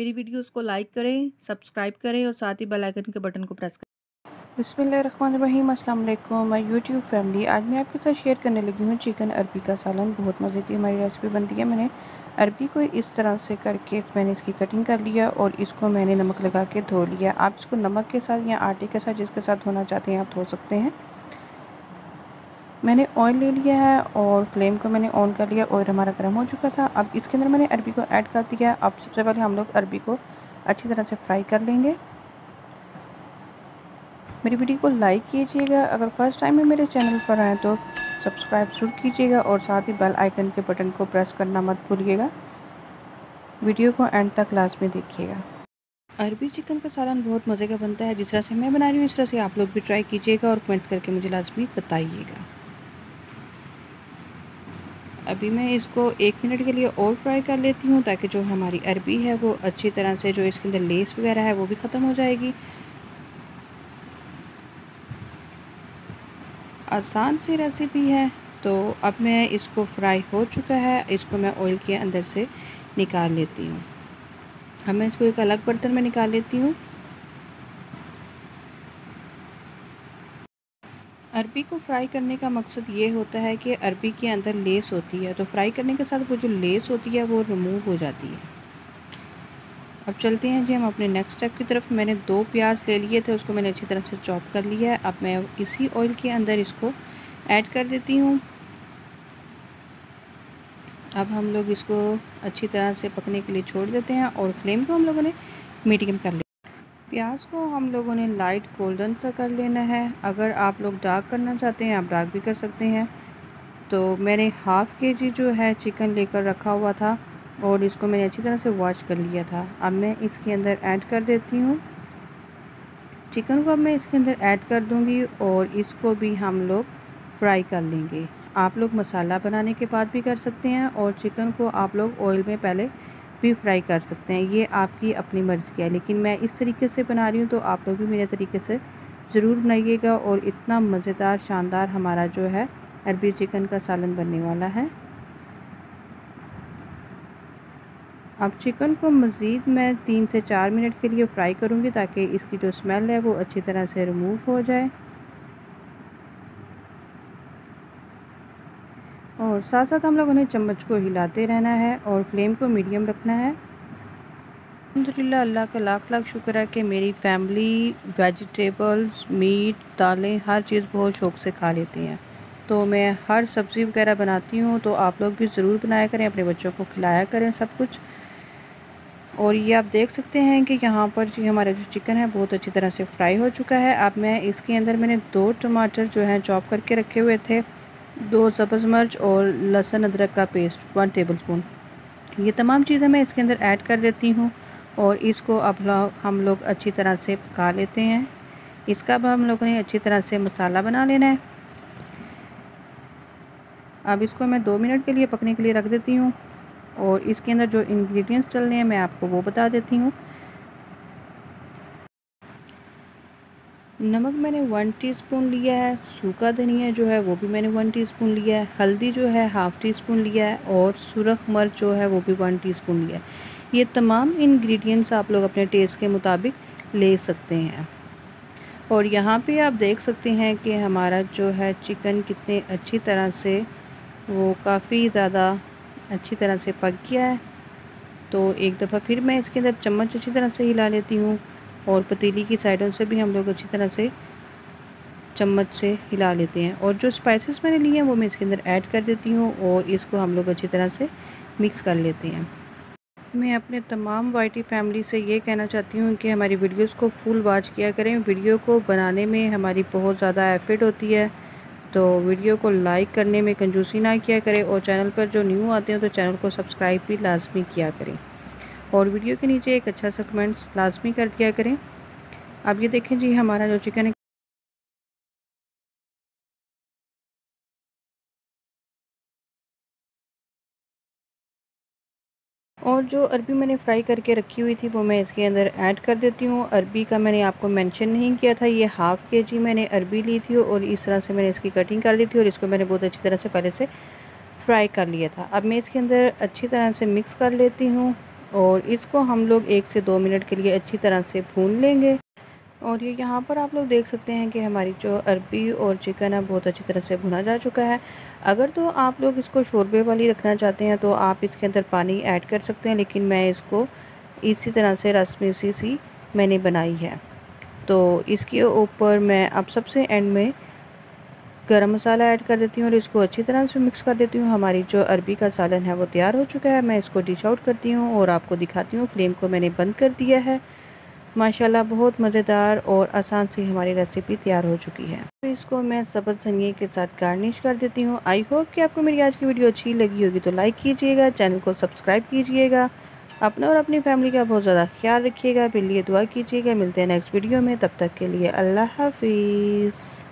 मेरी वीडियोस को लाइक करें, सब्सक्राइब करें और साथ ही बेल आइकन के बटन को प्रेस करें। बिस्मिल्लाहिर्रहमानिर्रहीम। अस्सलाम वालेकुम माय यूट्यूब फैमिली। आज मैं आपके साथ शेयर करने लगी हूँ चिकन अरबी का सालन। बहुत मज़े की हमारी रेसिपी बनती है। मैंने अरबी को इस तरह से करके मैंने इसकी कटिंग कर लिया और इसको मैंने नमक लगा के धो लिया। आप इसको नमक के साथ या आटे के साथ जिसके साथ धोना चाहते हैं आप धो सकते हैं। मैंने ऑयल ले लिया है और फ्लेम को मैंने ऑन कर लिया। ऑयल हमारा गर्म हो चुका था। अब इसके अंदर मैंने अरबी को ऐड कर दिया। अब सबसे पहले हम लोग अरबी को अच्छी तरह से फ्राई कर लेंगे। मेरी वीडियो को लाइक कीजिएगा। अगर फर्स्ट टाइम में मेरे चैनल पर आएँ तो सब्सक्राइब जरूर कीजिएगा और साथ ही बेल आइकन के बटन को प्रेस करना मत भूलिएगा। वीडियो को एंड तक लाजमी देखिएगा। अरबी चिकन का सालन बहुत मज़े का बनता है। जिस तरह से मैं बना रही हूँ इस तरह से आप लोग भी ट्राई कीजिएगा और कमेंट्स करके मुझे लाजमी बताइएगा। अभी मैं इसको 1 मिनट के लिए और फ्राई कर लेती हूँ ताकि जो हमारी अरबी है वो अच्छी तरह से, जो इसके अंदर लेस वगैरह है वो भी ख़त्म हो जाएगी। आसान सी रेसिपी है। तो अब मैं इसको फ्राई हो चुका है, इसको मैं ऑयल के अंदर से निकाल लेती हूँ। अब मैं इसको एक अलग बर्तन में निकाल लेती हूँ। अरबी को फ्राई करने का मकसद ये होता है कि अरबी के अंदर लेस होती है, तो फ्राई करने के साथ वो जो लेस होती है वो रिमूव हो जाती है। अब चलते हैं जी हम अपने नेक्स्ट स्टेप की तरफ। मैंने 2 प्याज ले लिए थे, उसको मैंने अच्छी तरह से चॉप कर लिया है। अब मैं इसी ऑयल के अंदर इसको ऐड कर देती हूँ। अब हम लोग इसको अच्छी तरह से पकने के लिए छोड़ देते हैं और फ्लेम को हम लोगों ने मीडियम कर लिया। प्याज को हम लोगों ने लाइट गोल्डन सा कर लेना है। अगर आप लोग डार्क करना चाहते हैं आप डार्क भी कर सकते हैं। तो मैंने हाफ़ केजी जो है चिकन लेकर रखा हुआ था और इसको मैंने अच्छी तरह से वॉश कर लिया था। अब मैं इसके अंदर ऐड कर देती हूँ चिकन को। अब मैं इसके अंदर ऐड कर दूँगी और इसको भी हम लोग फ्राई कर लेंगे। आप लोग मसाला बनाने के बाद भी कर सकते हैं और चिकन को आप लोग ऑयल में पहले भी फ्राई कर सकते हैं। ये आपकी अपनी मर्ज़ी है, लेकिन मैं इस तरीके से बना रही हूँ तो आप लोग भी मेरे तरीके से ज़रूर बनाइएगा। और इतना मज़ेदार शानदार हमारा जो है अरबी चिकन का सालन बनने वाला है। अब चिकन को मज़ीद मैं 3 से 4 मिनट के लिए फ्राई करूँगी ताकि इसकी जो स्मेल है वो अच्छी तरह से रिमूव हो जाए। और साथ साथ हम लोगों ने चम्मच को हिलाते रहना है और फ्लेम को मीडियम रखना है। अल्हम्दुलिल्लाह, अल्लाह का लाख लाख शुक्र है कि मेरी फैमिली वेजिटेबल्स, मीट, दालें हर चीज़ बहुत शौक़ से खा लेती हैं। तो मैं हर सब्ज़ी वगैरह बनाती हूँ, तो आप लोग भी ज़रूर बनाया करें, अपने बच्चों को खिलाया करें सब कुछ। और ये आप देख सकते हैं कि यहाँ पर जी हमारा जो चिकन है बहुत अच्छी तरह से फ्राई हो चुका है। अब मैं इसके अंदर मैंने 2 टमाटर जो हैं चॉप करके रखे हुए थे, 2 सब्ज़ मिर्च और लहसुन अदरक का पेस्ट 1 टेबलस्पून, ये तमाम चीज़ें मैं इसके अंदर ऐड कर देती हूँ और इसको अब हम लोग अच्छी तरह से पका लेते हैं। इसका अब हम लोगों ने अच्छी तरह से मसाला बना लेना है। अब इसको मैं 2 मिनट के लिए पकने के लिए रख देती हूँ और इसके अंदर जो इंग्रेडिएंट्स डलने हैं मैं आपको वो बता देती हूँ। नमक मैंने 1 टीस्पून लिया है, सूखा धनिया जो है वो भी मैंने 1 टीस्पून लिया है, हल्दी जो है हाफ़ टी स्पून लिया है और सुरख मिर्च जो है वो भी 1 टीस्पून लिया है। ये तमाम इंग्रेडिएंट्स आप लोग अपने टेस्ट के मुताबिक ले सकते हैं। और यहाँ पे आप देख सकते हैं कि हमारा जो है चिकन कितने अच्छी तरह से वो काफ़ी ज़्यादा अच्छी तरह से पक गया है। तो एक दफ़ा फिर मैं इसके अंदर चम्मच अच्छी तरह से हिला लेती हूँ और पतीली की साइडों से भी हम लोग अच्छी तरह से चम्मच से हिला लेते हैं। और जो स्पाइसेस मैंने लिए हैं वो मैं इसके अंदर ऐड कर देती हूँ और इसको हम लोग अच्छी तरह से मिक्स कर लेते हैं। मैं अपने तमाम वाईटी फैमिली से ये कहना चाहती हूँ कि हमारी वीडियोस को फुल वॉच किया करें। वीडियो को बनाने में हमारी बहुत ज़्यादा एफर्ट होती है, तो वीडियो को लाइक करने में कंजूसी ना किया करें और चैनल पर जो न्यू आते हैं तो चैनल को सब्सक्राइब भी लाजमी किया करें और वीडियो के नीचे एक अच्छा सा कमेंट्स लाजमी कर दिया करें। अब ये देखें जी हमारा जो चिकन है और जो अरबी मैंने फ्राई करके रखी हुई थी वो मैं इसके अंदर ऐड कर देती हूँ। अरबी का मैंने आपको मेंशन नहीं किया था, ये हाफ़ केजी मैंने अरबी ली थी और इस तरह से मैंने इसकी कटिंग कर दी थी और इसको मैंने बहुत अच्छी तरह से पहले से फ्राई कर लिया था। अब मैं इसके अंदर अच्छी तरह से मिक्स कर लेती हूँ और इसको हम लोग 1 से 2 मिनट के लिए अच्छी तरह से भून लेंगे। और ये यहाँ पर आप लोग देख सकते हैं कि हमारी जो अरबी और चिकन है बहुत अच्छी तरह से भुना जा चुका है। अगर तो आप लोग इसको शोरबे वाली रखना चाहते हैं तो आप इसके अंदर पानी ऐड कर सकते हैं, लेकिन मैं इसको इसी तरह से रस्मी सी मैंने बनाई है। तो इसके ऊपर मैं अब सबसे एंड में गरम मसाला ऐड कर देती हूँ और इसको अच्छी तरह से मिक्स कर देती हूँ। हमारी जो अरबी का सालन है वो तैयार हो चुका है। मैं इसको डिश आउट करती हूँ और आपको दिखाती हूँ। फ्लेम को मैंने बंद कर दिया है। माशाल्लाह बहुत मज़ेदार और आसान सी हमारी रेसिपी तैयार हो चुकी है। तो इसको मैं सब्ज़ धनिए के साथ गार्निश कर देती हूँ। आई होप कि आपको मेरी आज की वीडियो अच्छी लगी होगी, तो लाइक कीजिएगा, चैनल को सब्सक्राइब कीजिएगा, अपना और अपनी फैमिली का बहुत ज़्यादा ख्याल रखिएगा। मेरे लिए दुआ कीजिएगा। मिलते हैं नेक्स्ट वीडियो में, तब तक के लिए अल्लाह हाफिज़।